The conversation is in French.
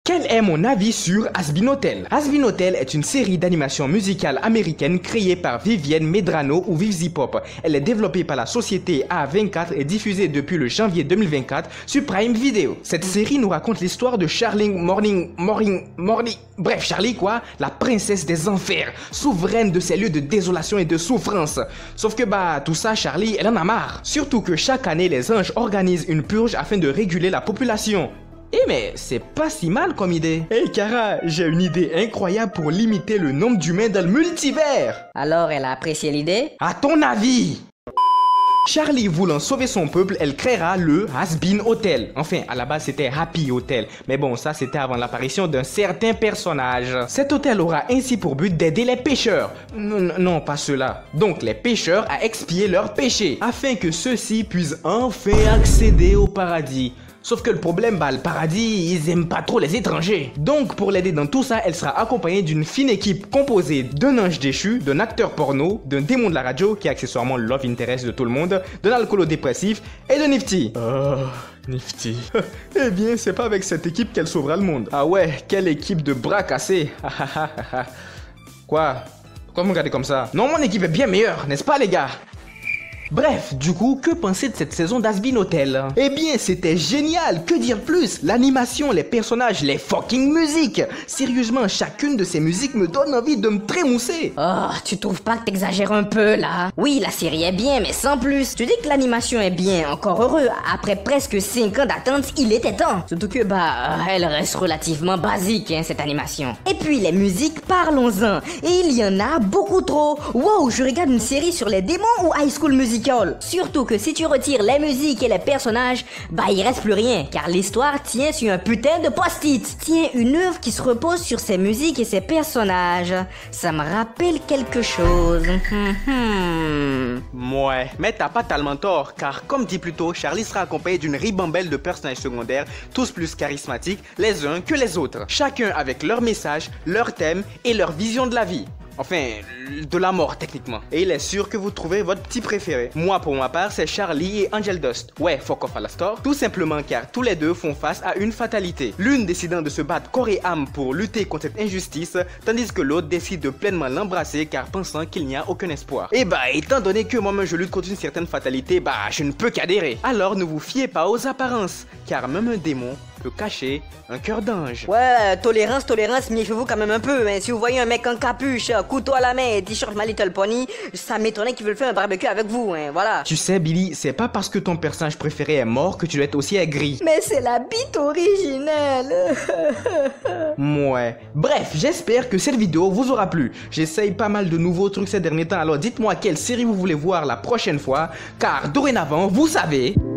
Quel est mon avis sur Has-Been Hotel? Has-Been Hotel est une série d'animation musicale américaine créée par Vivienne Medrano ou Vivzipop. Elle est développée par la société A24 et diffusée depuis le janvier 2024 sur Prime Video. Cette série nous raconte l'histoire de Charlie Morning. Bref, Charlie quoi, la princesse des enfers, souveraine de ces lieux de désolation et de souffrance. Sauf que tout ça, Charlie, elle en a marre. Surtout que chaque année, les anges organisent une purge afin de réguler la population. Mais c'est pas si mal comme idée. Hey Kara, j'ai une idée incroyable pour limiter le nombre d'humains dans le multivers. Alors elle a apprécié l'idée? À ton avis? Charlie voulant sauver son peuple, elle créera le Has-Been Hotel. Enfin, à la base c'était Happy Hotel. Mais bon, ça c'était avant l'apparition d'un certain personnage. Cet hôtel aura ainsi pour but d'aider les pécheurs. Non, pas ceux-là. Donc les pécheurs à expier leurs péchés, afin que ceux-ci puissent enfin accéder au paradis. Sauf que le problème, le paradis, ils aiment pas trop les étrangers. Donc, pour l'aider dans tout ça, elle sera accompagnée d'une fine équipe composée d'un ange déchu, d'un acteur porno, d'un démon de la radio, qui est accessoirement le love interest de tout le monde, d'un alcoolo-dépressif et de Nifty. Oh, Nifty. Eh bien, c'est pas avec cette équipe qu'elle sauvera le monde. Ah ouais, quelle équipe de bras cassés. Quoi? Pourquoi vous me regardez comme ça? Non, mon équipe est bien meilleure, n'est-ce pas les gars? Bref, du coup, que penser de cette saison d'Has-Been Hotel? Eh bien, c'était génial, que dire plus? L'animation, les personnages, les fucking musiques. Sérieusement, chacune de ces musiques me donne envie de me trémousser. Oh, tu trouves pas que t'exagères un peu, là? Oui, la série est bien, mais sans plus. Tu dis que l'animation est bien, encore heureux. Après presque 5 ans d'attente, il était temps. Surtout que, elle reste relativement basique, cette animation. Et puis, les musiques, parlons-en. Et il y en a beaucoup trop. Wow, je regarde une série sur les démons ou High School Musical? Surtout que si tu retires les musiques et les personnages, il reste plus rien, car l'histoire tient sur un putain de post-it. Tiens, une œuvre qui se repose sur ses musiques et ses personnages. Ça me rappelle quelque chose. Ouais, mais t'as pas tellement tort, car comme dit plus tôt, Charlie sera accompagné d'une ribambelle de personnages secondaires, tous plus charismatiques les uns que les autres. Chacun avec leur message, leur thème et leur vision de la vie. Enfin, de la mort techniquement. Et il est sûr que vous trouverez votre petit préféré. Moi pour ma part, c'est Charlie et Angel Dust. Ouais, fuck off Alastor. Tout simplement car tous les deux font face à une fatalité. L'une décidant de se battre corps et âme pour lutter contre cette injustice, tandis que l'autre décide de pleinement l'embrasser car pensant qu'il n'y a aucun espoir. Et étant donné que moi-même je lutte contre une certaine fatalité, je ne peux qu'adhérer. Alors ne vous fiez pas aux apparences, car même un démon peut cacher un cœur d'ange. Ouais, tolérance, méfiez-vous quand même un peu. Mais si vous voyez un mec en capuche, couteau à la main et t-shirt My Little Pony, ça m'étonnerait qu'il veuille faire un barbecue avec vous, voilà. Tu sais, Billy, c'est pas parce que ton personnage préféré est mort que tu dois être aussi aigri. Mais c'est la bite originelle. Ouais. Bref, j'espère que cette vidéo vous aura plu. J'essaye pas mal de nouveaux trucs ces derniers temps, alors dites-moi quelle série vous voulez voir la prochaine fois, car dorénavant, vous savez...